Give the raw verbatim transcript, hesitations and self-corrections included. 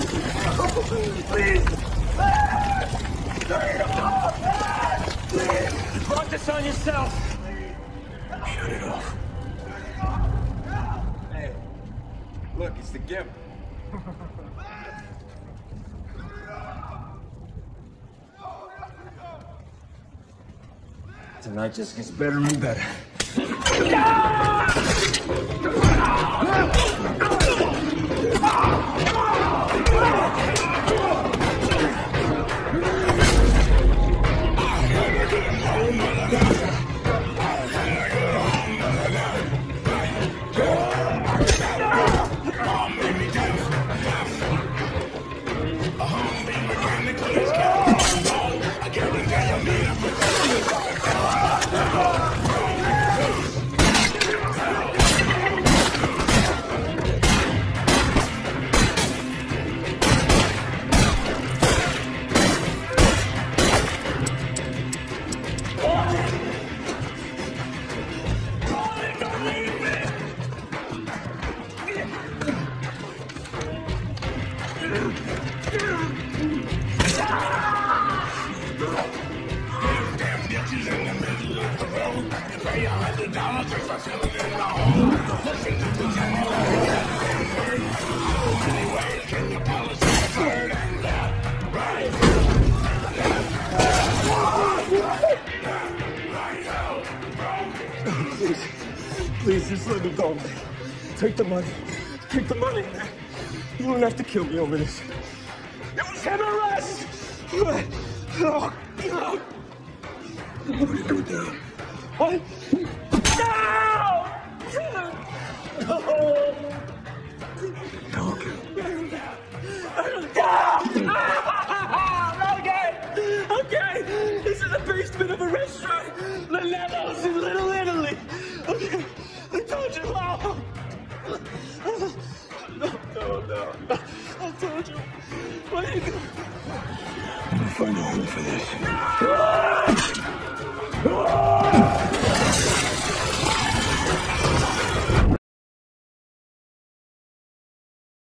Please! Turn it off! Please! You brought this on yourself! Shut it off. Hey, look, it's the gimp. Tonight just gets better and better. Please, please, just let me go, man. Take the money. Take the money, man. You don't have to kill me over this. It was an arrest! Oh, no! Put it through there. What? No! No! Talk. Okay! Okay! This is the basement of a restaurant! Lello's in Little Italy! Okay! I told you! Oh. No, no, no. I told you. What are you doing? I'm gonna find a home for this. No!